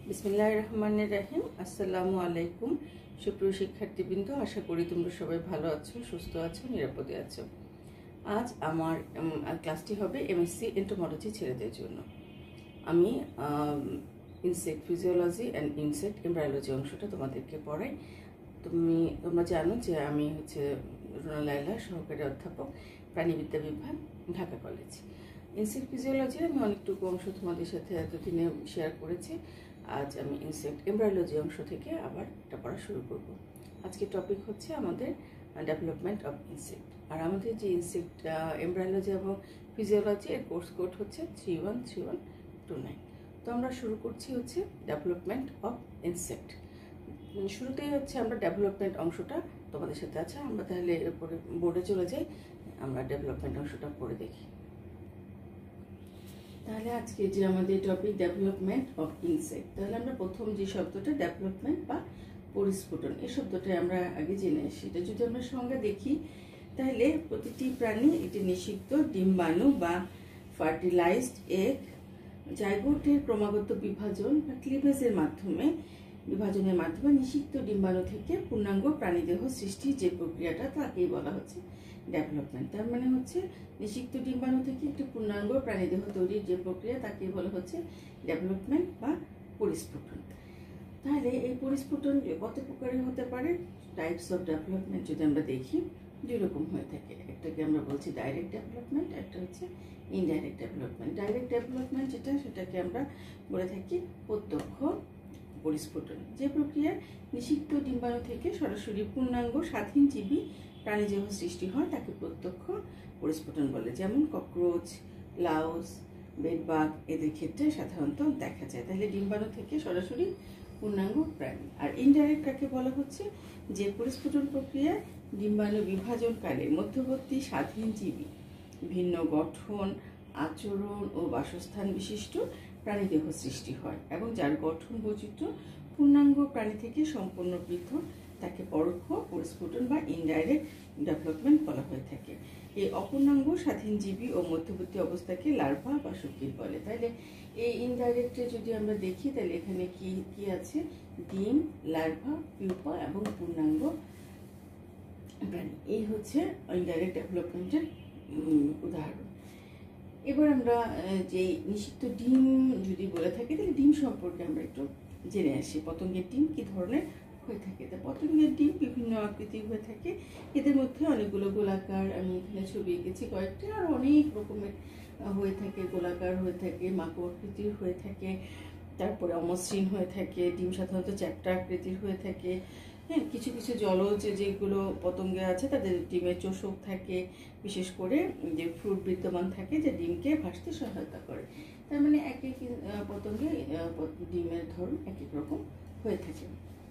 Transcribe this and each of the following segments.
বিসমিল্লাহির রহমানির রহিম। আসসালামু আলাইকুম সুপ্রিয় শিক্ষার্থীবৃন্দ, আশা করি তোমরা সবাই ভালো আছো, সুস্থ আছো, নিরাপদে আছো। আজ আমার ক্লাসটি হবে এমএসসি এন্টোমোলজি ছেলেদের জন্য। আমি insect physiology and insect embryology অংশটা তোমাদেরকে পড়াই। তোমরা জানো যে আমি রুনা লাইলা, সহকারী অধ্যাপক, প্রাণীবিদ্যা বিভাগ, ঢাকা কলেজ। ইনসেক্ট ফিজিওলজির আমি অনেকটুকু অংশ তোমাদের সাথে এতদিনে শেয়ার করেছি। আজ আমি ইনসেক্ট এমব্রায়োলজি অংশ থেকে আবার এটা পড়া শুরু করব। আজকে টপিক হচ্ছে আমাদের ডেভেলপমেন্ট অফ ইনসেক্ট। আর আমাদের যে ইনসেক্ট এমব্রায়োলজি এবং ফিজিওলজি এর কোর্স কোড হচ্ছে 313129। তো আমরা শুরু করছি ডেভেলপমেন্ট অফ ইনসেক্ট। শুরুতেই আমরা ডেভেলপমেন্ট অংশটা তোমাদের সাথে আছে। আমরা তাহলে এরপরে বোর্ডে চলে যাই, আমরা ডেভেলপমেন্ট অংশটা পড়ে দেখি। তাহলে আজকে যে আমাদের টপিক ডেভেলপমেন্ট অফ ইনসেক্ট, তাহলে আমরা প্রথম যে শব্দটা ডেভেলপমেন্ট বা পরিস্ফুটন, এই শব্দটা আমরা আগে জেনে আসি। এটা যদি আমরা সংজ্ঞা দেখি, তাহলে প্রতিটি প্রাণী একটি নিষিক্ত ডিম্বাণু বা ফার্টিলাইজড এগ জাইগোটের ক্রমাগত বিভাজন বা ক্লিভেজের মাধ্যমে নিষিক্ত ডিম্বাণু থেকে পূর্ণাঙ্গ প্রাণীদেহ সৃষ্টির যে প্রক্রিয়াটা, তাকেই বলা হচ্ছে ডেভেলপমেন্ট। তার মানে নিষিক্ত ডিম্বাণু থেকে একটি পূর্ণাঙ্গ প্রাণীদেহ তৈরির যে প্রক্রিয়া, তাকে বলা হচ্ছে ডেভেলপমেন্ট বা পরিস্ফুটন। তাহলে এই পরিস্ফুটন কত প্রকারের হতে পারে? টাইপস অফ ডেভেলপমেন্ট যদি আমরা দেখি, দুই রকম হয়ে থাকে। একটাকে আমরা বলছি ডাইরেক্ট ডেভেলপমেন্ট, একটা হচ্ছে ইনডাইরেক্ট ডেভেলপমেন্ট। ডাইরেক্ট ডেভেলপমেন্ট সেটাকে আমরা বলে থাকি প্রত্যক্ষ পরিস্ফুটন। যে প্রক্রিয়ায় নিষিক্ত ডিম্বাণু থেকে সরাসরি পূর্ণাঙ্গ স্বাধীনজীবী প্রাণীদেহ সৃষ্টি হয়, তাকে প্রত্যক্ষ পরিস্ফুটন বলে। যেমন ককরোচ, লাউস, বেডবাগ এদের ক্ষেত্রে সাধারণত দেখা যায়। তাহলে ডিম্বাণু থেকে সরাসরি পূর্ণাঙ্গ প্রাণী। আর ইনডাইরেক্ট কাকে বলা হচ্ছে? যে পরিস্ফুটন প্রক্রিয়ায় ডিম্বাণু বিভাজনকালে মধ্যবর্তী স্বাধীনজীবী ভিন্ন গঠন, আচরণ ও বাসস্থান বিশিষ্ট প্রাণীদেহ সৃষ্টি হয় এবং যার গঠন বৈচিত্র্য পূর্ণাঙ্গ প্রাণী থেকে সম্পূর্ণ পৃথক, তাকে পরোক্ষ পরিস্ফুটন বা ইনডাইরেক্ট ডেভেলপমেন্ট বলা হয়ে থাকে। এই অপূর্ণাঙ্গ স্বাধীনজীবী ও মধ্যবর্তী অবস্থাকে লার্ভা বা শুকির বলে। তাহলে এই ইনডাইরেক্টে যদি আমরা দেখি, তাহলে এখানে কি আছে? ডিম, লার্ভা, পিউপা এবং পূর্ণাঙ্গ প্রাণী। এই ইনডাইরেক্ট ডেভেলপমেন্টের উদাহরণ। এবার আমরা যে নিষিক্ত ডিম যদি বলে থাকি, তাহলে ডিম সম্পর্কে আমরা একটু জেনে আসি। পতঙ্গের ডিম কি ধরনের হয়ে থাকে? তা পতঙ্গের ডিম বিভিন্ন আকৃতির হয়ে থাকে। এদের মধ্যে অনেকগুলো গোলাকার, আমি এখানে ছবি এঁকেছি কয়েকটি, আর অনেক রকমের হয়ে থাকে। গোলাকার হয়ে থাকে, মাকড় আকৃতির হয়ে থাকে, তারপরে অমসৃণ হয়ে থাকে। ডিম সাধারণত চ্যাপ্টা আকৃতির হয়ে থাকে। হ্যাঁ, কিছু কিছু জলজ যেগুলো পতঙ্গে আছে, তাদের ডিমের চোষক থাকে, বিশেষ করে যে ফ্রুট বিদ্যমান থাকে, যা ডিমকে ভাসতে সহায়তা করে। তার মানে এক এক পতঙ্গে ডিমের ধরন এক এক রকম হয়ে থাকে।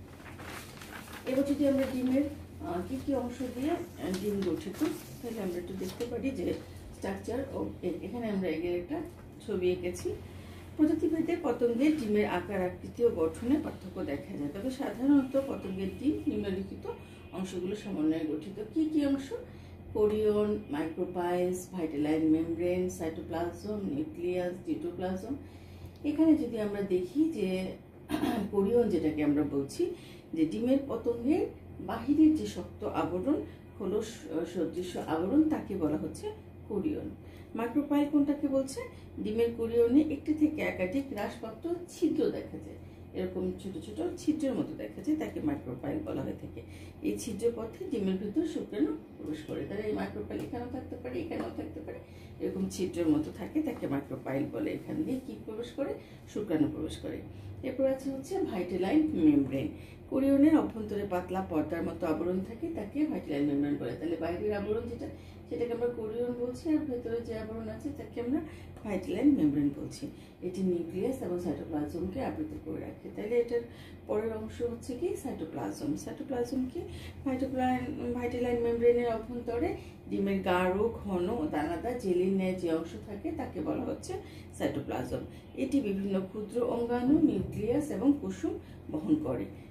এবার যদি আমরা ডিমের কি কি অংশ দিয়ে ডিম গঠিত, তাহলে আমরা একটু দেখতে পারি যে স্ট্রাকচার ও এখানে আমরা এগের একটা ছবি এঁকেছি। প্রজাতিভেদে পতঙ্গের ডিমের আকার, আকৃতি ও গঠনে পার্থক্য দেখা যায়। তবে সাধারণত পতঙ্গের ডিম নিম্নলিখিত অংশগুলো সমন্বয়ে গঠিত। কি কি অংশ? Chorion, micropyles, vitelline membrane, cytoplasm, nucleus, deutoplasm. এখানে যদি আমরা দেখি যে কোরিয়ন, যেটাকে আমরা বলছি যে ডিমের পতঙ্গের বাহিরের যে শক্ত আবরণ, খোলস সদৃশ্য আবরণ, তাকে বলা হচ্ছে কোরিয়ন। মাইক্রোপাইল কোনটাকে বলছে? ডিমের কোরিয়নে একটি থেকে একাধিক হ্রাসপ্রাপ্ত ছিদ্র দেখা যায়, এরকম ছোট ছোট ছিদ্রের মতো দেখা যায়, তাকে মাইক্রোপাইল বলা হয়ে থাকে। এই ছিদ্র পথে ডিমের ভিতর শুক্রাণু প্রবেশ করে। তাহলে এই মাইক্রোপাইল এখানেও থাকতে পারে, এখানেও থাকতে পারে, এরকম ছিদ্রের মতো থাকে, তাকে মাইক্রোপাইল বলে। এখান দিয়ে কি প্রবেশ করে? শুক্রাণু প্রবেশ করে। এরপর আছে ভাইটালাইন মেমব্রেন। কোরিয়নের অভ্যন্তরে পাতলা পর্দার মতো আবরণ থাকে, তাকে ভাইটালাইন মেমব্রেন বলে। তাহলে বাইরের আবরণ সেটাকে আমরা কোরিয়ন বলছি, আর ভেতরে যে আবরণ আছে তাকে আমরা ভাইটালাইন মেমব্রেন বলছি। এটি নিউক্লিয়াস এবং সাইটোপ্লাজমকে আবৃত করে রাখে। তাহলে এটার পরের অংশ হচ্ছে কি? সাইটোপ্লাজম। সাইটোপ্লাজম কি? ভাইটালাইন মেমব্রেনের অভ্যন্তরে ডিমের গাঢ়, ঘন ও দানাদার জেলির ন্যায় যে অংশ থাকে, তাকে বলা হচ্ছে সাইটোপ্লাজম। এটি বিভিন্ন ক্ষুদ্র অঙ্গাণু, নিউক্লিয়াস এবং কুসুম বহন করে।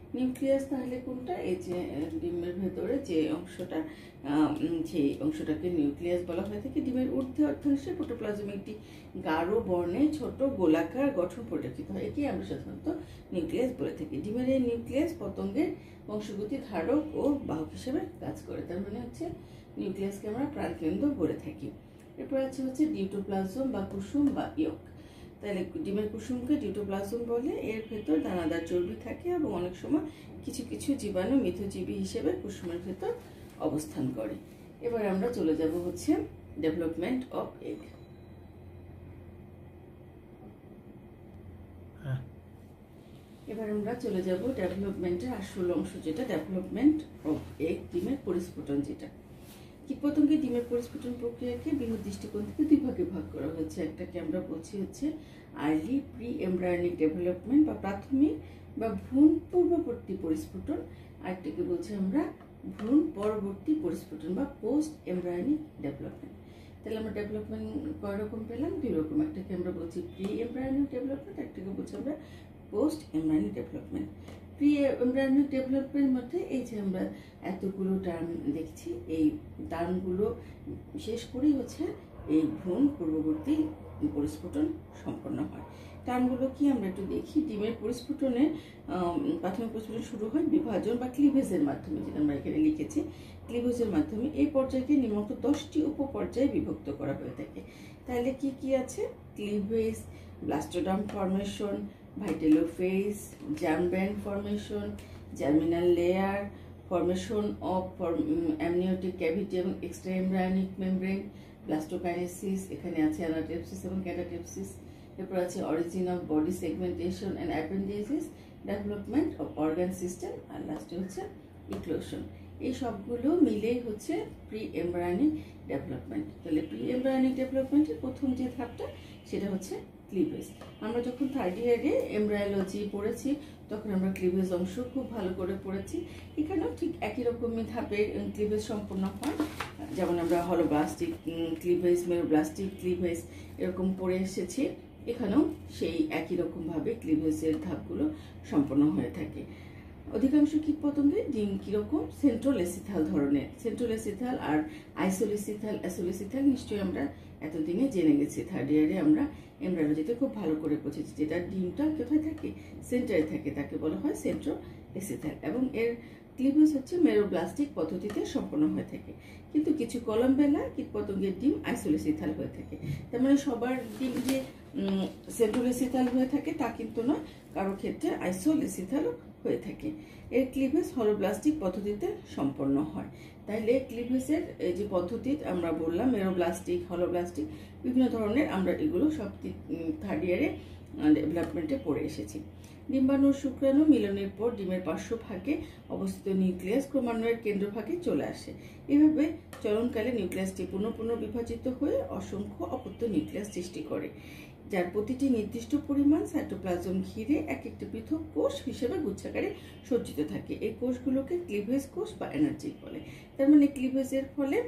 নিউক্লিয়াস তাহলে কোনটা? এই যে ডিমের ভেতরে যে অংশটা, সেই অংশটাকে নিউক্লিয়াস বলা হয়ে থাকে। ডিমের ঊর্ধ্বে অর্ধাংশে প্রোটোপ্লাজমে একটি গাঢ় বর্ণে ছোট গোলাকার গঠন পরিলক্ষিত হয়, একে আমরা সাধারণত নিউক্লিয়াস বলে থাকি। ডিমের এই নিউক্লিয়াস পতঙ্গের বংশগতি ধারক ও বাহক হিসেবে কাজ করে, তার মানে হচ্ছে নিউক্লিয়াসকে আমরা প্রাণকেন্দ্র বলে থাকি। এরপর হচ্ছে ডিউটোপ্লাজম বা কুসুম বা ইয়ক। তাহলে ডিমের কুসুমকে ডিউটোপ্লাজম বলে। এর ভেতর দানাদার চর্বি থাকে এবং অনেক সময় কিছু কিছু জীবাণু মিথজীবী হিসেবে কুসুমের ভেতর অবস্থান করে। এবার আমরা চলে যাব হচ্ছে ডেভেলপমেন্ট অফ এগ। এবার আমরা চলে যাব ডেভেলপমেন্টের আসল অংশ, যেটা ডেভেলপমেন্ট অফ এগ, ডিমের পরিস্ফুটন। যেটা কীটপতঙ্গে ডিমের পরিস্ফুটন প্রক্রিয়াকে বৃহৎ দৃষ্টিকোণ থেকে দুই ভাগে ভাগ করা হয়েছে। একটাকে আমরা বলছি হচ্ছে আর্লি প্রি এমব্রায়োনিক ডেভেলপমেন্ট বা প্রাথমিক বা ভ্রূণ পূর্ববর্তী পরিস্ফুটন, আরেকটাকে বলছি আমরা ভ্রূণ পরবর্তী পরিস্ফুটন বা পোস্ট এমব্রায়োনিক ডেভেলপমেন্ট। তাহলে আমরা ডেভেলপমেন্ট কয় রকম পেলাম? দুই রকম। একটাকে আমরা বলছি প্রি এমব্রায়োনিক ডেভেলপমেন্ট, একটাকে বলছি আমরা post embryonic development. Pre embryonic ডেভেলপমেন্টের মধ্যে এই যে আমরা এতগুলো টার্ম দেখছি, এই টার্মগুলো শেষ করেই হচ্ছে এই ভ্রূণ পূর্ববর্তী পরিস্ফুটন সম্পন্ন হয়। টার্মগুলো কি আমরা একটু দেখি। ডিমের পরিস্ফুটনে প্রাথমিক পরিস্ফুটন শুরু হয় বিভাজন বা ক্লিভেজের মাধ্যমে, যেটা আমরা এখানে লিখেছি ক্লিভেজের মাধ্যমে। এই পর্যায়কে নিম্নোক্ত 10টি উপপর্যায়ে বিভক্ত করা হয়ে থাকে। তাহলে কি কি আছে? Cleavage, blastoderm formation, vitellophage, germ band formation, germinal layer, formation of amniotic cavity এবং এক্সট্রা এমব্রায়োনিক মেমব্রেন, ব্লাস্টোকাইনেসিস, এখানে আছে অ্যানাটেপসিস এবং ক্যাটাটেপসিস। এরপর আছে origin of body segmentation and appendages, development of organ system, আর লাস্টে হচ্ছে ইক্লোশন। এই সবগুলো মিলেই হচ্ছে প্রি এমব্রায়োনিক ডেভেলপমেন্ট। তাহলে প্রি এমব্রায়োনিক ডেভেলপমেন্টের প্রথম যে ধাপটা সেটা হচ্ছে ক্লিভেজ। আমরা যখন থার্ড ইয়ারে এমব্রায়োলজি পড়েছি তখন আমরা ক্লিভেজ অংশ খুব ভালো করে পড়েছি। এখানেও ঠিক একই রকমই ধাপে ক্লিভেজ সম্পন্ন হয়, যেমন আমরা হলোব্লাস্টিক ক্লিভেজ, মেরোব্লাস্টিক ক্লিভেজ এরকম পড়ে এসেছি। এখানেও সেই একই রকমভাবে ক্লিভেজের ধাপগুলো সম্পন্ন হয়ে থাকে। অধিকাংশ কীটপতঙ্গে ডিম কীরকম? সেন্ট্রোলেসিথাল ধরনের। সেন্ট্রোলেসিথাল আর আইসোলেসিথাল, অ্যাসোলেসিথাল নিশ্চয়ই আমরা এতদিনে জেনে গেছি। থার্ড ইয়ারে আমরা এমব্রায়োলজিতে খুব ভালো করে পড়েছি। যেটা ডিমটা কোথায় থাকে? সেন্টারে থাকে, তাকে বলা হয় সেন্ট্রোলেসিথাল। এবং এর ক্লিভেজ হচ্ছে মেরোব্লাস্টিক পদ্ধতিতে সম্পন্ন হয়ে থাকে। কিন্তু কিছু কলম্বেলা কীটপতঙ্গের ডিম আইসোলেসিথাল হয়ে থাকে। তার মানে সবার ডিম যে সেন্ট্রোলেসিথাল হয়ে থাকে তা কিন্তু নয়, কারো ক্ষেত্রে আইসোলেসিথালও হয়ে থাকে। এর ক্লিভেজ হলোব্লাস্টিক পদ্ধতিতে সম্পন্ন হয়। তাইলে ক্লিভেজের এই যে পদ্ধতি আমরা বললাম মেরোব্লাস্টিক, হলোব্লাস্টিক, বিভিন্ন ধরনের, আমরা এগুলো সব থার্ড ইয়ারে ডেভেলপমেন্টে পড়ে এসেছি। ডিম্বাণু ও শুক্রাণু মিলনের পর ডিমের পার্শ্বভাগে অবস্থিত নিউক্লিয়াস ক্রমান্বয়ের কেন্দ্রভাগে চলে আসে। এভাবে চলনকালে নিউক্লিয়াসটি পুনঃ বিভাজিত হয়ে অসংখ্য অপত্য নিউক্লিয়াস সৃষ্টি করে, যার প্রতিটি নির্দিষ্ট পরিমাণ সাইটোপ্লাজম ঘিরে এক একটি পৃথক কোষ হিসেবে গুচ্ছাকারে সজ্জিত থাকে। এই কোষগুলোকে ক্লিভেজ কোষ বা এনার্জি বলে। তার মানে ক্লিভেজের ফলে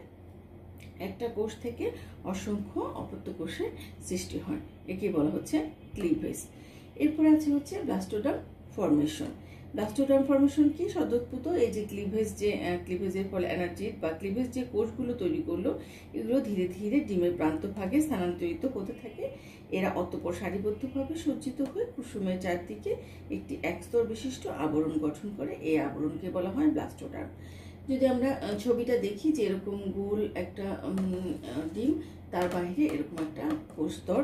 একটা কোষ থেকে অসংখ্য অপত্য কোষের সৃষ্টি হয়, একে বলা হচ্ছে ক্লিভেজ। এরপরে আছে হচ্ছে ব্লাস্টোডার্ম ফর্মেশন। ব্লাস্টোডার্ম ফর্মেশন কি? সদুৎপূত এই যে ক্লিভেজের ফলে এনার্জি বা ক্লিভেজ যে কোষগুলো তৈরি করলো, এগুলো ধীরে ধীরে ডিমের প্রান্তভাগে স্থানান্তরিত হতে থাকে। এরা অতঃপর সারিবদ্ধভাবে সজ্জিত হয়ে কুসুমের চারদিকে একটি একস্তর বিশিষ্ট আবরণ গঠন করে। এই আবরণকে বলা হয় ব্লাস্টোডার্ম। যদি আমরা ছবিটা দেখি যে এরকম গোল একটা ডিম, তার বাইরে এরকম একটা কোষস্তর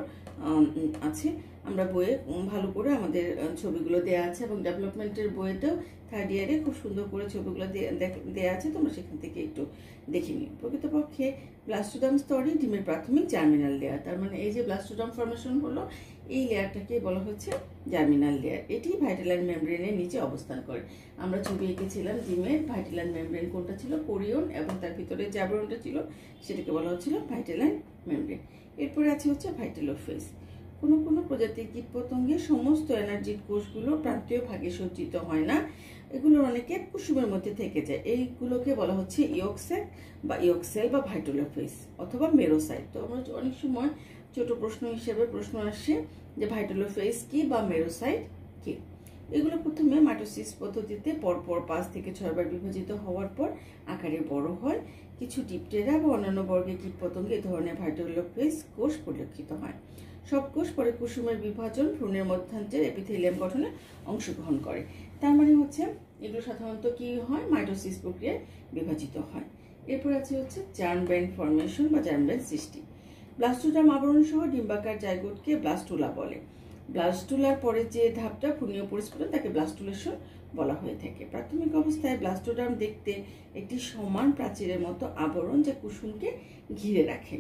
আছে। আমরা বইয়ে ভালো করে আমাদের ছবিগুলো দেয়া আছে এবং ডেভেলপমেন্টের বইয়েতেও থার্ড ইয়ারে খুব সুন্দর করে ছবিগুলো দেয়া আছে, তোমরা সেখান থেকে একটু দেখে নিও। প্রকৃতপক্ষে ব্লাস্টোডার্ম স্তরই ডিমের প্রাথমিক জার্মিনাল লেয়ার। তার মানে এই যে ব্লাস্টোডার্ম ফর্মেশন হলো, এই লেয়ারটাকে বলা হচ্ছে জার্মিনাল লেয়ার। এটি ভাইটালাইন মেমব্রেনের নিচে অবস্থান করে। আমরা ছবি এঁকেছিলাম ডিমের ভাইটালাইন মেমব্রেন কোনটা ছিল? কোরিয়ন, এবং তার ভিতরে যে আবরণটা ছিল সেটাকে বলা হচ্ছিল ভাইটালাইন মেমব্রেন। এরপরে আছে হচ্ছে ভাইটেলোফেজ। কোনো কোনো প্রজাতির কীটপতঙ্গের সমস্ত এনার্জির কোষগুলো প্রান্তীয় ভাগে সজ্জিত হয় না, এগুলোর অনেকে কুসুমের মধ্যে থেকে যায়। এইগুলোকে বলা হচ্ছে ইয়ক স্যাক বা ইয়ক সেল বা ভাইটেলোফেজ অথবা মেরোসাইট। তো আমরা অনেক সময় ছোট প্রশ্ন হিসেবে প্রশ্ন আসে যে ভাইটেলোফেজ কি বা মেরোসাইট কি। এগুলো প্রথমে মাইটোসিস পদ্ধতিতে পরপর 5 থেকে 6 বার বিভাজিত হওয়ার পর আকারে বড় হয়। কিছু ডিপটেরা বা অন্যান্য বর্গের কীটপতঙ্গে এ ধরনের ভাইটোলোফেজ কোষ পরিলক্ষিত হয়। সব কোষ পরে কুসুমের বিভাজন ভ্রূণের মধ্যাঞ্চের এপিথেলিয়াম গঠনে অংশগ্রহণ করে। তার মানে হচ্ছে এগুলো সাধারণত কি হয়, মাইটোসিস প্রক্রিয়ায় বিভাজিত হয়। এরপর আছে হচ্ছে জার্ম ব্যান্ড ফর্মেশন বা জার্ম ব্যান্ড সৃষ্টি। ব্লাস্টোডার্ম আবরণ সহ ডিম্বাকার জাইগোটকে ব্লাস্টুলা বলে। ব্লাস্টুলার পরে যে ধাপটা ভ্রূণীয় পরিস্ফুটন তাকে ব্লাস্টুলেশন বলা হয়ে থাকে। প্রাথমিক অবস্থায় ব্লাস্টোডার্ম দেখতে একটি সমান প্রাচীরের মতো আবরণ যা কুসুমকে ঘিরে রাখে।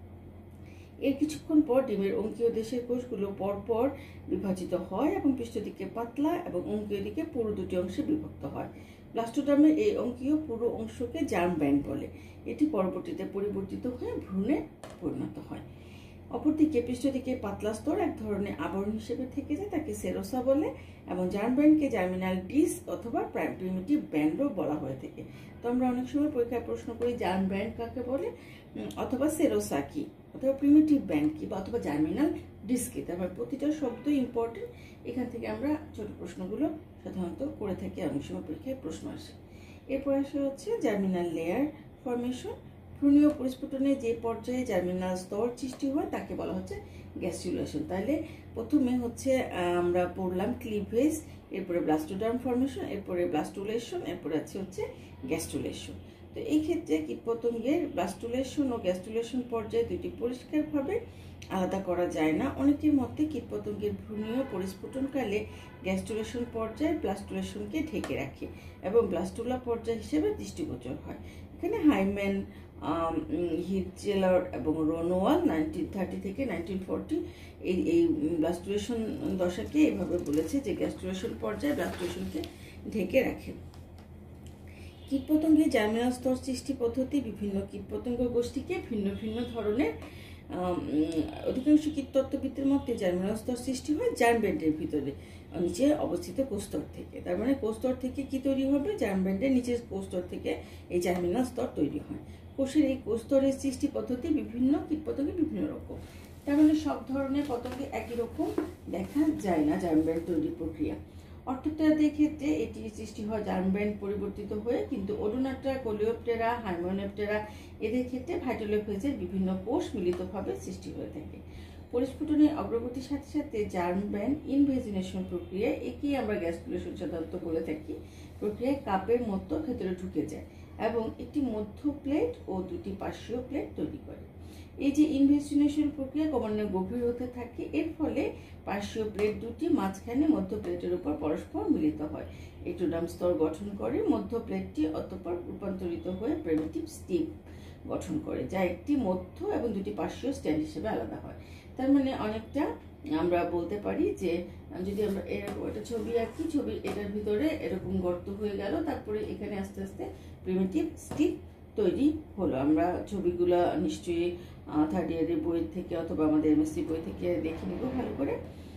এর কিছুক্ষণ পর ডিমের অঙ্কীয় দেশের কোষগুলো পরপর বিভাজিত হয় এবং পৃষ্ঠদিকে পাতলা এবং অঙ্কীয় দিকে পুরো দুটি অংশে বিভক্ত হয়। ব্লাস্টোডার্মের এই অঙ্কীয় পুরো অংশকে জার্ম ব্যান্ড বলে। এটি পরবর্তীতে পরিবর্তিত হয়ে ভ্রূণে পরিণত হয়। অপরদিকে পৃষ্ঠদিকে পাতলা স্তর এক ধরনের আবরণ হিসেবে থেকে যায়, তাকে সেরোসা বলে এবং জার্ম ব্যান্ডকে জার্মিনাল ডিস্ক অথবা প্রিমিটিভ ব্যান্ডও বলা হয়ে থাকে। তো আমরা অনেক সময় পরীক্ষায় প্রশ্ন করি জার্ম ব্যান্ড কাকে বলে, অথবা সেরোসা কি, অথবা প্রিমিটিভ ব্যান্ড কি, বা অথবা জার্মিনাল ডিস্ক কি। তারপর প্রতিটা শব্দ ইম্পর্টেন্ট, এখান থেকে আমরা ছোট প্রশ্নগুলো সাধারণত করে থাকি, অনেক সময় পরীক্ষায় প্রশ্ন আসে। এরপর আসে হচ্ছে জার্মিনাল লেয়ার ফর্মেশন। ভ্রূণীয় পরিস্ফুটনে যে পর্যায়ে জার্মিনাল স্তর সৃষ্টি হয় তাকে বলা হচ্ছে গ্যাস্ট্রুলেশন। তাহলে প্রথমে হচ্ছে আমরা পড়লাম ক্লিভেজ, এরপরে ব্লাস্টোডার্ম ফর্মেশন, এরপরে ব্লাস্টুলেশন, এরপরে আছে হচ্ছে গ্যাস্ট্রুলেশন। তো এই ক্ষেত্রে কীটপতঙ্গের ব্লাস্টুলেশন ও গ্যাস্ট্রুলেশন পর্যায়ে দুটি পরিষ্কারভাবে আলাদা করা যায় না। অনেকের মতে কীটপতঙ্গের ভ্রূণীয় পরিস্ফুটনকালে গ্যাস্ট্রুলেশন পর্যায়ে ব্লাস্টুলেশনকে ঢেকে রাখে এবং ব্লাস্টুলা পর্যায় হিসেবে দৃষ্টিগোচর হয়। এখানে হাইম্যান, হিটজেলার এবং রোনোয়াল 1930 থেকে 1940 এই ব্লাস্টুলেশন দশাকে এইভাবে বলেছে যে গ্যাস্ট্রুলেশন পর্যায়ে ব্লাস্টুলেশনকে ঢেকে রাখে। কীটপতঙ্গের জার্মিনাল স্তর সৃষ্টি পদ্ধতি বিভিন্ন কীটপতঙ্গ গোষ্ঠীকে ভিন্ন ভিন্ন ধরনের। অধিকাংশ কীটতত্ত্ববিদদের মতে জার্মিনাল স্তর সৃষ্টি হয় জার্ম ব্যান্ডের ভিতরে নিচে অবস্থিত কোষস্তর থেকে। তার মানে কোষস্তর থেকে কি তৈরি হবে, জার্ম ব্যান্ডের নিচের কোষস্তর থেকে এই জার্মিনাল স্তর তৈরি হয়। কোষের এই কোষস্তরের সৃষ্টি পদ্ধতি বিভিন্ন কীটপতঙ্গে বিভিন্ন রকম। তার মানে সব ধরনের পতঙ্গে একই রকম দেখা যায় না জার্ম ব্যান্ড তৈরির প্রক্রিয়া। অর্থোপটেরাদের ক্ষেত্রে এটি সৃষ্টি হয় জার্ম ব্যান্ড পরিবর্তিত হয়ে, কিন্তু ওডোনাট্রা, কোলিওপটেরা, হাইমেনোপটেরা এদের ক্ষেত্রে ভাইটোলোফেজের বিভিন্ন কোষ মিলিতভাবে সৃষ্টি হয়ে থাকে। পরিস্ফুটনের অগ্রগতির সাথে সাথে জার্ম ব্যান্ড ইনভেজিনেশন প্রক্রিয়ায়, একেই আমরা গ্যাস্ট্রুলেশন সাধারণত বলে থাকি, প্রক্রিয়ায় কাপের মতো ভেতরে ঢুকে যায় এবং একটি মধ্য প্লেট ও দুটি পার্শ্বীয় প্লেট তৈরি করে। এই যে ইনভেজিনেশন প্রক্রিয়া ক্রমান্বয়ে গভীর হতে থাকে, এর ফলে পার্শ্বীয় প্লেট দুটি মাঝখানে মধ্য প্লেটের উপর পরস্পর মিলিত হয়, এক্টোডার্ম স্তর গঠন করে। মধ্য প্লেটটি অতঃপর রূপান্তরিত হয়ে প্রিমিটিভ স্টিপ গঠন করে, যা একটি মধ্য এবং দুটি পার্শ্বীয় স্ট্যান্ড হিসেবে আলাদা হয়। তার মানে অনেকটা আমরা বলতে পারি যে যদি আমরা এরকম একটা ছবি আঁকি, ছবি এটার ভিতরে এরকম গর্ত হয়ে গেল, তারপরে এখানে আস্তে আস্তে প্রিমিটিভ স্টিপ তৈরি হলো। আমরা ছবিগুলো নিশ্চয়ই থার্ড ইয়ারের বই থেকে অথবা আমাদের এমএসসি বই থেকে দেখে নিব ভালো করে।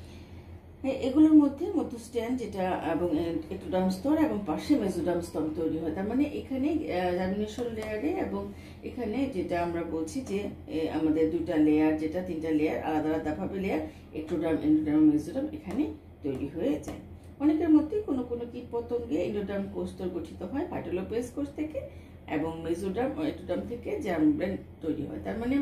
এগুলোর মধ্যে মধ্য স্ট্যান্ড যেটা এবং এক্টোডার্ম স্তর এবং পাশে মেসোডার্ম স্তর তৈরি হয়। তার মানে এখানে জার্মিনেশন লেয়ারে এবং এখানে যেটা আমরা বলছি যে আমাদের দুইটা লেয়ার, যেটা তিনটা লেয়ার আলাদা আলাদাভাবে লেয়ার, এক্টোডার্ম, এন্ডোডার্ম, মেসোডার্ম এখানে তৈরি হয়ে যায়। অনেকের মধ্যে কোনো কোনো কীটপতঙ্গে এন্ডোডার্ম কোষস্তর গঠিত হয় ভাইটোলোফেজ কোষ থেকে এবং মেসোডার্ম ও এক্টোডার্ম থেকে জার্ম ব্যান্ড তৈরি হয়। তার মানে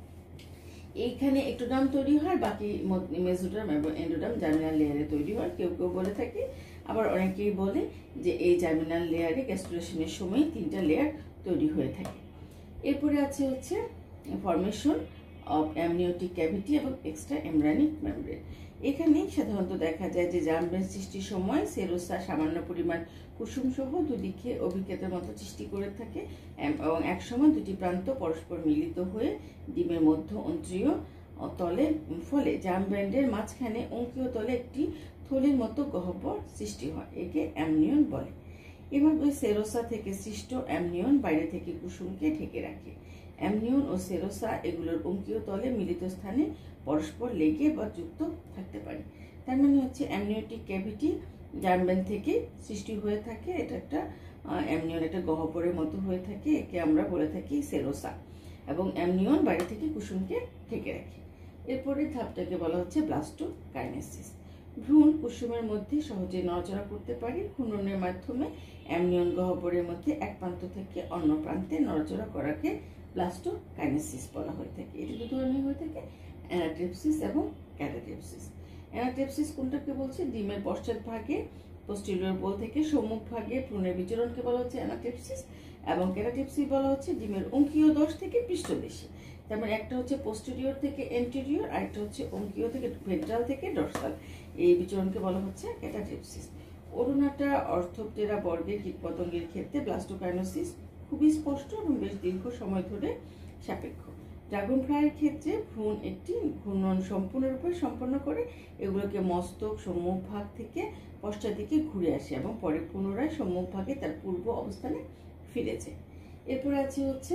এইখানে এক্টোডার্ম তৈরি হয়, বাকি মেসোডার্ম এবং এন্ডোডার্ম জার্মিনাল লেয়ারে তৈরি হয়। কেউ কেউ বলে থাকে, আবার অনেকেই বলে যে এই জার্মিনাল লেয়ারে গ্যাস্ট্রুলেশনের সময় তিনটা লেয়ার তৈরি হয়ে থাকে। এরপরে আছে হচ্ছে ফর্মেশন অফ অ্যামনিওটিক ক্যাভিটি এবং এক্সট্রা এমব্রায়োনিক মেমব্রেন। এখানে সাধারণত দেখা যায় যে জার্ম ব্যান্ড সৃষ্টির সময় সেরোসা সামান্য পরিমাণ কুসুম সহ দুদিকে অভিক্ষেপের মতো সৃষ্টি করে থাকে এবং একসময় দুটি প্রান্ত পরস্পর মিলিত হয়ে ডিমের মধ্য অন্ত্রীয় তলে, ফলে জার্ম ব্যান্ডের মাঝখানে অঙ্কীয় তলে একটি থলির মতো গহ্বর সৃষ্টি হয়, একে অ্যামনিয়ন বলে। এভাবে সেরোসা থেকে সৃষ্ট অ্যামনিয়ন বাইরে থেকে কুসুমকে ঢেকে রাখে। অ্যামনিয়ন ও সেরোসা এগুলোর অঙ্কীয় তলে মিলিত স্থানে পরস্পর লেগে বা যুক্ত থাকতে পারে। তার মানে হচ্ছে অ্যামনিওটিক ক্যাভিটি জার্ম ব্যান্ড থেকে সৃষ্টি হয়ে থাকে। এটা একটা অ্যামনিয়ন একটা গহ্বরের মতো হয়ে থাকে, একে আমরা বলে থাকি সেরোসা, এবং অ্যামনিয়ন বাইরে থেকে কুসুমকে ঢেকে রাখে। এরপরে ধাপটাকে বলা হচ্ছে ব্লাস্টোকাইনেসিস। ভ্রূণ কুসুমের মধ্যে সহজে নড়াচড়া করতে পারে। ঘূর্ণনের মাধ্যমে অ্যামনিয়ন গহ্বরের মধ্যে এক প্রান্ত থেকে অন্য প্রান্তে নড়াচড়া করাকে ব্লাস্টোকাইনেসিস বলা হয়ে থাকে। এটি দু ধরনের হয়ে থাকে, অ্যানাট্রেপসিস এবং ক্যাটাট্রেপসিস। অ্যানাট্রেপসিস কোনটাকে বলছে? ডিমের পশ্চাৎ ভাগে পোস্টেরিয়র বোল থেকে সম্মুখ ভাগে ভ্রূণের বিচরণকে বলা হচ্ছে অ্যানাট্রেপসিস, এবং ক্যাটাট্রেপসিস বলা হচ্ছে ডিমের অঙ্কীয় দশ থেকে পৃষ্ঠদেশে। তার মানে একটা হচ্ছে পোস্টেরিয়র থেকে এন্টেরিয়র, আর একটা হচ্ছে অঙ্কীয় থেকে ভেন্ট্রাল থেকে ডর্সাল। এই বিচরণকে বলা হচ্ছে ক্যাটাট্রেপসিস। অরুণাটা অর্থোপটেরা বর্গের কীটপতঙ্গের ক্ষেত্রে ব্লাস্টোকাইনোসিস খুবই স্পষ্ট এবং বেশ দীর্ঘ সময় ধরে সাপেক্ষ। ড্রাগন ফ্লাইয়ের ক্ষেত্রে ভ্রূণ একটি ঘূর্ণন সম্পূর্ণরূপে সম্পন্ন করে। এগুলোকে মস্তক সম্মুখ ভাগ থেকে পশ্চাৎ দিকে ঘুরে আসে এবং পরে পুনরায় সম্মুখ ভাগে তার পূর্ব অবস্থানে ফিরেছে। এরপরে আছে হচ্ছে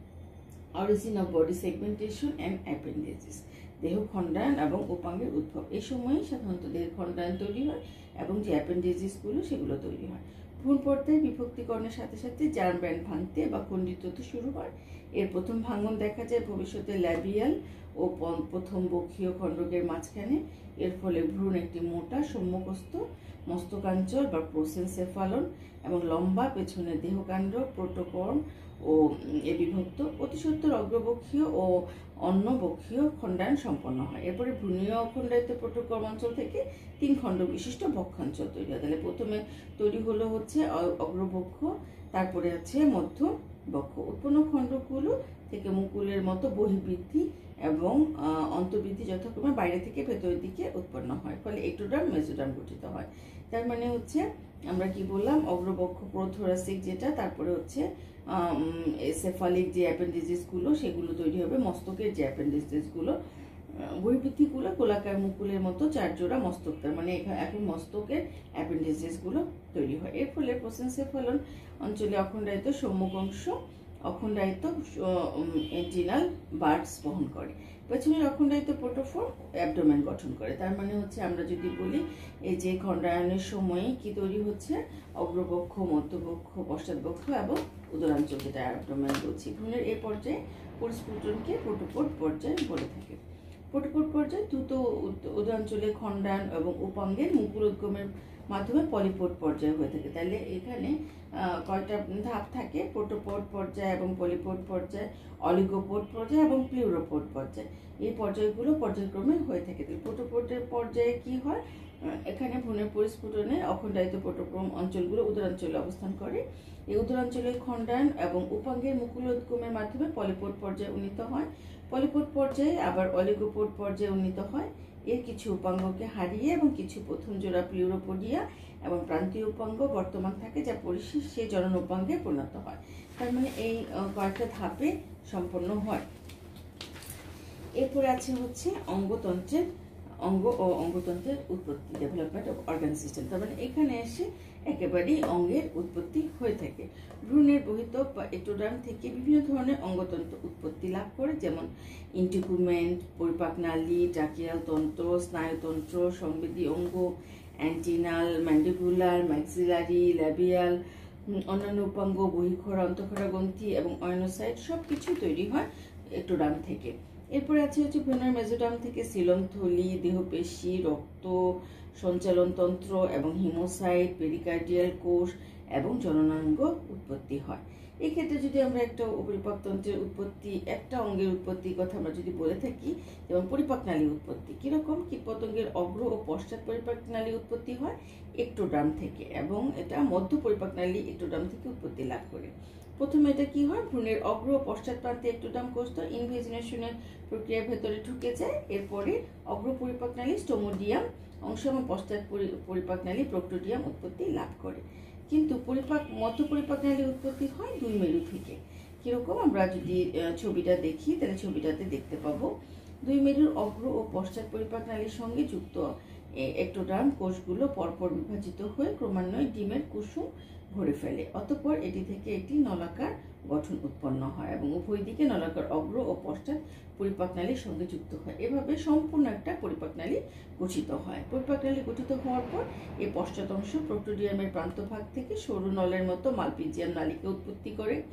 origin of body segmentation and appendages, দেহ খণ্ডায়ন এবং উপাঙ্গের উদ্ভব। এই সময়ই সাধারণত দেহের খণ্ডায়ন তৈরি হয় এবং যে অ্যাপেন্ডেজেসগুলো সেগুলো তৈরি হয়। ভ্রূণ পর্দায় বিভক্তিকরণের সাথে সাথে জার্ম ব্যান্ড ভাঙতে বা খণ্ডিত হতে শুরু হয়। এর প্রথম ভাঙন দেখা যায় ভবিষ্যতে ল্যাবিয়াল ও প্রথম বক্ষীয় খণ্ডকের মাঝখানে। এর ফলে ভ্রূণ একটি মোটা সম্মুখস্থ মস্তকাঞ্চল বা প্রোসেনসেফালন এবং লম্বা পেছনের দেহকাণ্ড প্রোটোকর্ম ও এ বিভক্ত। অতিসত্বর অগ্রবক্ষীয় ও অন্নবক্ষীয় খণ্ডায়ন সম্পন্ন হয়। এরপরে ভ্রূণীয় অখণ্ডায়িত প্রোটোকর্ম অঞ্চল থেকে 3 খণ্ড বিশিষ্ট বক্ষাঞ্চল তৈরি হয়। তাহলে প্রথমে তৈরি হলো হচ্ছে অগ্রবক্ষ, তারপরে আছে মধ্য বক্ষ। উৎপন্ন খণ্ডগুলো থেকে মুকুলের মতো বহির্বৃদ্ধি এবং অন্তর্বৃদ্ধি যথাক্রমে বাইরে থেকে ভেতরের দিকে উৎপন্ন হয়, ফলে এক্টোডার্ম মেসোডার্ম গঠিত হয়। তার মানে হচ্ছে আমরা কি বললাম, অগ্রবক্ষ প্রোথোরাসিক যেটা, তারপরে হচ্ছে সেফালিক যে অ্যাপেন্ডিজেসগুলো সেগুলো তৈরি হবে, মস্তকের যে অ্যাপেন্ডিজেসগুলো, বহির্বৃদ্ধিগুলো গোলাকার মুকুলের মতো 4 জোড়া মস্তক, তার মানে এখন মস্তকের অ্যাপেন্ডিজেসগুলো তৈরি হয়। এর ফলে প্রোসেনসেফালন অঞ্চলে অখণ্ডায়িত সম্মুখ অংশ অখণ্ডায়িত এন্টিনাল বার্ডস বহন করে। পেছনের অখণ্ডায়িত প্রোটোফর্ম অ্যাবডোমেন গঠন করে। তার মানে হচ্ছে আমরা যদি বলি এই যে খণ্ডায়নের সময় কি তৈরি হচ্ছে, অগ্রবক্ষ, মধ্যবক্ষ, পশ্চাৎবক্ষ এবং উদরাঞ্চল, যেটা অ্যাবডোমেন বলছি। ভ্রূণের এই পর্যায়ে পরিস্ফুটনকে প্রোটোপোড পর্যায়ে বলে থাকে। প্রোটোপোড পর্যায়ে দ্রুত উদরাঞ্চলে খণ্ডায়ন এবং উপাঙ্গের মুকুলোদ্গমের মাধ্যমে পলিপোড পর্যায়ে হয়ে থাকে। তাহলে এখানে কয়টা ধাপ থাকে? প্রোটোপোড পর্যায়ে এবং পলিপোড পর্যায়ে, অলিগোপোড পর্যায়ে এবং প্লিউরোপোড পর্যায়ে। এই পর্যায়গুলো পর্যায়ক্রমে হয়ে থাকে। প্রোটোপোডের পর্যায়ে কি হয়? এখানে ভ্রূণের পরিস্ফুটনে অখণ্ডায়িত প্রোটোক্রম অঞ্চলগুলো উদরাঞ্চলে অবস্থান করে। এই উদরাঞ্চলের খণ্ডায়ন এবং উপাঙ্গের মুকুলোদ্গমের মাধ্যমে পলিপোড পর্যায়ে উন্নীত হয়। পলিপোড পর্যায়ে আবার অলিগোপোড পর্যায়ে উন্নীত হয়। এর কিছু উপাঙ্গকে হারিয়ে এবং কিছু প্রথম জোড়া প্লিউরোপোডিয়া এবং প্রান্তীয় উপাঙ্গ বর্তমান থাকে, যা পরিশেষে জনন উপাঙ্গে পরিণত হয়। তার মানে এই কয়েকটা ধাপে সম্পন্ন হয়। এরপরে আছে হচ্ছে অঙ্গ ও অঙ্গতন্ত্রের উৎপত্তি, ডেভেলপমেন্ট অফ অর্গান সিস্টেম। তার মানে এখানে এসে একেবারেই অঙ্গের উৎপত্তি হয়ে থাকে। ভ্রূণের বহিঃতক বা এক্টোডার্ম থেকে বিভিন্ন ধরনের অঙ্গতন্ত্র উৎপত্তি লাভ করে, যেমন ইন্টিগুমেন্ট, পরিপাকনালী, ট্রাকিয়াল তন্ত্র, স্নায়ুতন্ত্র, সংবেদী অঙ্গ, অ্যান্টিনাল, ম্যান্ডিবুলার, ম্যাক্সিলারি, ল্যাবিয়াল, অন্যান্য উপাঙ্গ, বহিঃখরা, অন্তঃখরা গ্রন্থি এবং অয়নোসাইট সবকিছু তৈরি হয় এক্টোডার্ম থেকে। এরপরে আছে হচ্ছে ভ্রূণের মেজোডার্ম থেকে সিলমথলি, দেহপেশি, রক্ত সঞ্চালনতন্ত্র এবং হিমোসাইট, পেরিকার্ডিয়াল কোষ এবং জননাঙ্গ উৎপত্তি হয়। এক্ষেত্রে যদি আমরা একটা পরিপাকতন্ত্রের উৎপত্তি, একটা অঙ্গের উৎপত্তির কথা আমরা যদি বলে থাকি, যেমন পরিপাকনালী উৎপত্তি কিরকম, কীটপতঙ্গের অগ্র ও পশ্চাৎ পরিপাকনালী উৎপত্তি হয় এক্টোডার্ম থেকে, এবং এটা মধ্য পরিপাকনালী এক্টোডার্ম থেকে উৎপত্তি লাভ করে। প্রথমে এটা কি হয়, ভ্রূণের অগ্র ও পশ্চাৎ প্রান্তে এক্টোডার্ম কোষটা ইনভেজিনেশনের প্রক্রিয়ার ভেতরে ঢুকে যায়। এরপরে অগ্র পরিপাকনালী স্টোমোডিয়াম অংশ এবং পশ্চাৎ পরিপাকনালী প্রোক্টোডিয়াম উৎপত্তি লাভ করে। কিন্তু মধ্য পরিপাকনালী উৎপত্তি হয় 2 মেরু থেকে। কিরকম, আমরা যদি ছবিটা দেখি তাহলে ছবিটাতে দেখতে পাবো 2 মেরুর অগ্র ও পশ্চাৎ পরিপাকনালীর সঙ্গে যুক্ত এক্টোডার্ম কোষগুলো পরপর বিভাজিত হয়ে ক্রমান্বয়ে ডিমের কুসুম ভরে ফেলে। অতঃপর এটি থেকে একটি নলাকার গঠন উৎপন্ন হয় এবং উভয় দিকে নলাকার অগ্র ও পশ্চাৎ পরিপাকনালীর সঙ্গে যুক্ত হয়। এভাবে সম্পূর্ণ একটা পরিপাকনালী গঠিত হয়। পরিপাকনালী গঠিত হওয়ার পর এই পশ্চাৎ অংশ প্রোক্টোডিয়ামের প্রান্তভাগ থেকে সরু নলের মতো মালপিজিয়াম নালীকে উৎপত্তি করে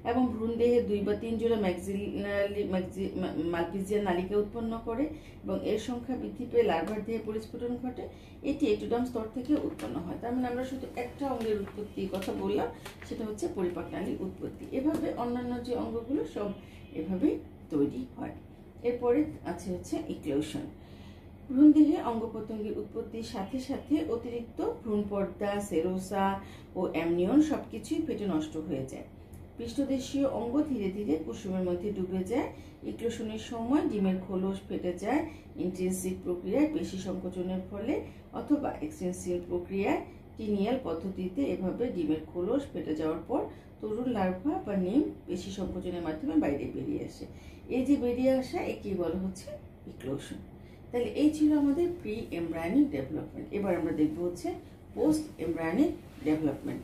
এবং ভ্রূণ দেহে 2 বা 3 জোড়া মালপিজিয়ান নালিকা উৎপন্ন করে এবং এর সংখ্যা বৃদ্ধি পেয়ে লার্ভার দেহে পরিস্ফুটন ঘটে। এটি এক্টোডার্ম স্তর থেকে উৎপন্ন হয়। তার মানে আমরা শুধু একটা অঙ্গের উৎপত্তির কথা বললাম, সেটা হচ্ছে পরিপাক নালীর উৎপত্তি। এভাবে অন্যান্য যে অঙ্গগুলো সব এভাবেই তৈরি হয়। এরপরে আছে হচ্ছে ইক্লোশন। ভ্রূণ দেহে অঙ্গ প্রত্যঙ্গের উৎপত্তির সাথে সাথে অতিরিক্ত ভ্রূণ পর্দা, সেরোসা ও অ্যামনিয়ন সবকিছুই ফেটে নষ্ট হয়ে যায়। পৃষ্ঠদেশীয় অঙ্গ ধীরে ধীরে কুসুমের মধ্যে ডুবে যায়। ইক্লোশনের সময় ডিমের খোলস ফেটে যায় ইন্ট্রিনসিক প্রক্রিয়ায় পেশি সংকোচনের ফলে অথবা এক্সটেনসিভ প্রক্রিয়ায় টিনিয়াল পদ্ধতিতে। এভাবে ডিমের খোলস ফেটে যাওয়ার পর তরুণ লার্ভা বা ডিম পেশি সংকোচনের মাধ্যমে বাইরে বেরিয়ে আসে। এই যে বেরিয়ে আসা, একেই বলা হচ্ছে ইক্লোশন। তাহলে এই ছিল আমাদের প্রি এমব্রায়োনিক ডেভেলপমেন্ট। এবার আমরা দেখব হচ্ছে post embryonic development.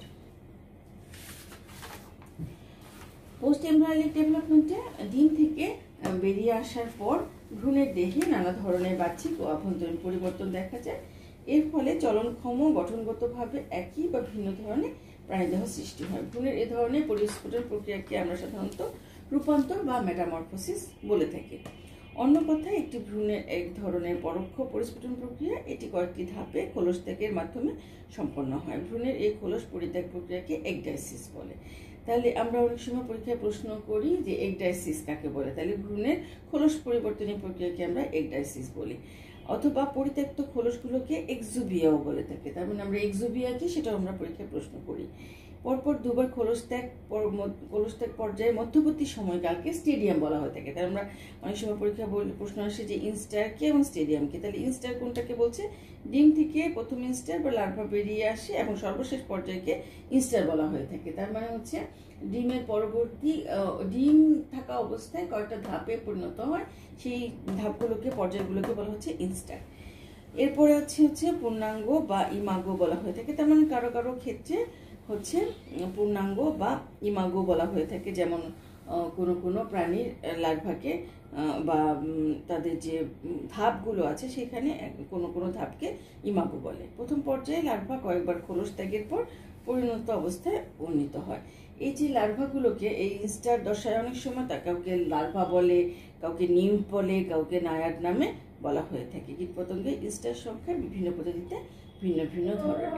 Post embryonic ডেভেলপমেন্টে ডিম থেকে বেরিয়ে আসার পর ভ্রূণের দেহে নানা ধরনের বাহ্যিক ও আভ্যন্তরীণ পরিবর্তন দেখা যায়। এর ফলে চলনক্ষম গঠনগতভাবে একই বা ভিন্ন ধরনের প্রাণীদেহ সৃষ্টি হয়। ভ্রূণের এ ধরনের পরিস্ফুটন প্রক্রিয়াকে আমরা সাধারণত রূপান্তর বা মেটামরফোসিস বলে থাকি। অন্য কথায় একটি ভ্রূণের এক ধরনের পরোক্ষ পরিস্ফুটন প্রক্রিয়া। এটি কয়েকটি ধাপে খোলস ত্যাগের মাধ্যমে সম্পন্ন হয়। ভ্রূণের এই খোলস পরিত্যাগ প্রক্রিয়াকে এগডাইসিস বলে। তাহলে আমরা অনেক সময় পরীক্ষায় প্রশ্ন করি যে এগডাইসিস কাকে বলে। তাহলে ভ্রূণের খোলস পরিবর্তনের প্রক্রিয়াকে আমরা এগডাইসিস বলি, অথবা পরিত্যক্ত খোলসগুলোকে এক্সুবিয়াও বলে থাকে। তার মানে আমরা এক্সুবিয়া কি, সেটাও আমরা পরীক্ষায় প্রশ্ন করি। পরপর দুবার খোলস ত্যাগ পর্যায়ে মধ্যবর্তী সময়কালকে স্টেডিয়াম বলা হয়ে থাকে। তাই আমরা অনেক সময় পরীক্ষা প্রশ্ন আসে যে ইনস্টারকে এবং স্টেডিয়ামকে। তাহলে ইনস্টার কোনটাকে বলছে? ডিম থেকে প্রথম ইনস্টার বা লার্ভা বেরিয়ে আসে এবং সর্বশেষ পর্যায়কে ইনস্টার বলা হয়ে থাকে। তার মানে হচ্ছে ডিমের পরবর্তী ডিম থাকা অবস্থায় কয়েকটা ধাপে পরিণত হয়, সেই ধাপগুলোকে পর্যায়গুলোকে বলা হচ্ছে ইনস্টার। এরপরে হচ্ছে পূর্ণাঙ্গ বা ইমাগো বলা হয়ে থাকে। তার মানে কারো কারো ক্ষেত্রে হচ্ছে পূর্ণাঙ্গ বা ইমাগো বলা হয়ে থাকে। যেমন কোনো প্রাণীর লার্ভাকে বা তাদের যে ধাপগুলো আছে সেখানে কোনো ধাপকে ইমাগো বলে। প্রথম পর্যায়ে লার্ভা কয়েকবার খোলস ত্যাগের পর পরিণত অবস্থায় উন্নীত হয়। এই যে লার্ভাগুলোকে এই ইনস্টার দশায় অনেক সময় তা কাউকে লার্ভা বলে, কাউকে নিম্ফ বলে, কাউকে নায়াড নামে বলা হয়ে থাকে। কীটপতঙ্গে ইনস্টার সংখ্যা বিভিন্ন প্রজাতিতে ভিন্ন ভিন্ন ধরনের।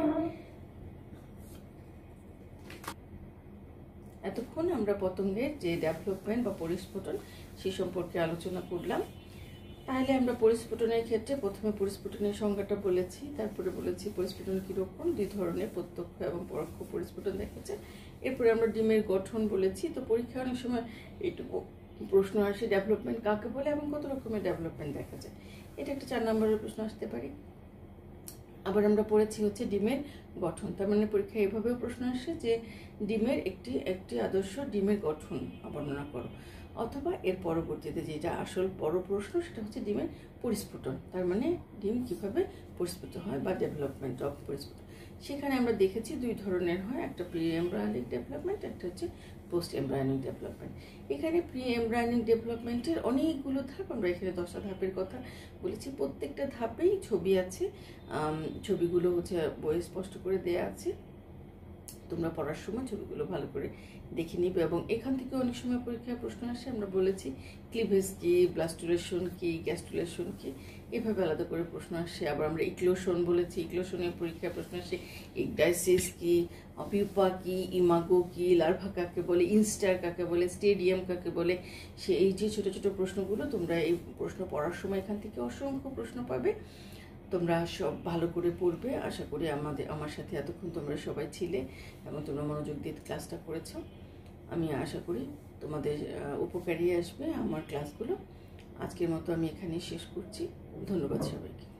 এতক্ষণ আমরা পতঙ্গের যে ডেভেলপমেন্ট বা পরিস্ফুটন সে সম্পর্কে আলোচনা করলাম। তাহলে আমরা পরিস্ফুটনের ক্ষেত্রে প্রথমে পরিস্ফুটনের সংজ্ঞাটা বলেছি, তারপরে বলেছি পরিস্ফুটন কীরকম, 2 ধরনের, প্রত্যক্ষ এবং পরোক্ষ পরিস্ফুটন দেখেছে। এরপরে আমরা ডিমের গঠন বলেছি। তো পরীক্ষা অনেক সময় এইটুকু প্রশ্ন আসে ডেভেলপমেন্ট কাকে বলে এবং কত রকমের ডেভেলপমেন্ট দেখা যায়। এটা একটা 4 নম্বরের প্রশ্ন আসতে পারে। আবার আমরা পড়েছি হচ্ছে ডিমের গঠন। তার মানে পরীক্ষা এভাবেও প্রশ্ন আসে যে ডিমের একটি আদর্শ ডিমের গঠন বর্ণনা করো, অথবা এর পরবর্তীতে যেটা আসল বড় প্রশ্ন সেটা হচ্ছে ডিমের পরিস্ফুটন। তার মানে ডিম কিভাবে পরিস্ফুট হয় বা ডেভেলপমেন্ট অফ পরিস্ফুটন। সেখানে আমরা দেখেছি 2 ধরনের হয়, একটা প্রি এমব্রায়োনিক ডেভেলপমেন্ট, একটা হচ্ছে পোস্ট এমব্রায়োনিক ডেভেলপমেন্ট। এখানে প্রি এমব্রায়োনিক ডেভেলপমেন্টের অনেকগুলো ধাপ, আমরা এখানে 10টা ধাপের কথা বলেছি। প্রত্যেকটা ধাপেই ছবি আছে, ছবিগুলো হচ্ছে বইয়ে স্পষ্ট করে দেয়া আছে। তোমরা পড়ার সময় ছবিগুলো ভালো করে দেখে নিবে। এবং এখান থেকে অনেক সময় পরীক্ষায় প্রশ্ন আসে, আমরা বলেছি ক্লিভেজ কি, ব্লাস্টুলেশন কি, গ্যাস্টুলেশন কি, এভাবে আলাদা করে প্রশ্ন আসে। আবার আমরা ইক্লোশন বলেছি, ইক্লোশনের পরীক্ষায় প্রশ্ন আসে এগডাইসিস কি, পিউপা কি, ইমাগো কি, লার্ভা কাকে বলে, ইনস্টার কাকে বলে, স্টেডিয়াম কাকে বলে। এই যে ছোট ছোট প্রশ্নগুলো তোমরা এই প্রশ্ন পড়ার সময় এখান থেকে অসংখ্য প্রশ্ন পাবে। তোমরা সব ভালো করে পড়বে। আশা করি আমার সাথে এতক্ষণ তোমরা সবাই ছিলে এবং তোমরা মনোযোগ দিয়ে ক্লাসটা করেছো। আমি আশা করি তোমাদের উপকারী আসবে আমার ক্লাসগুলো। আজকের মতো আমি এখানেই শেষ করছি। ধন্যবাদ সবাইকে।